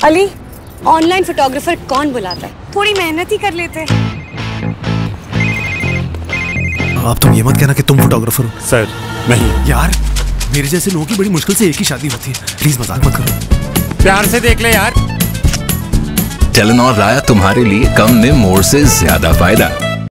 Ali, online photographer कौन बुलाता है? थोड़ी मेहनत ही कर लेते। आप तुम ये मत कहना कि तुम फोटोग्राफर हो। सर नहीं यार, मेरे जैसे लोगों की बड़ी मुश्किल से एक ही शादी होती है, प्लीज मजाक मत करो। प्यार से देख ले यार। टेलीनॉर लाया तुम्हारे लिए कम में मोर से ज्यादा फायदा।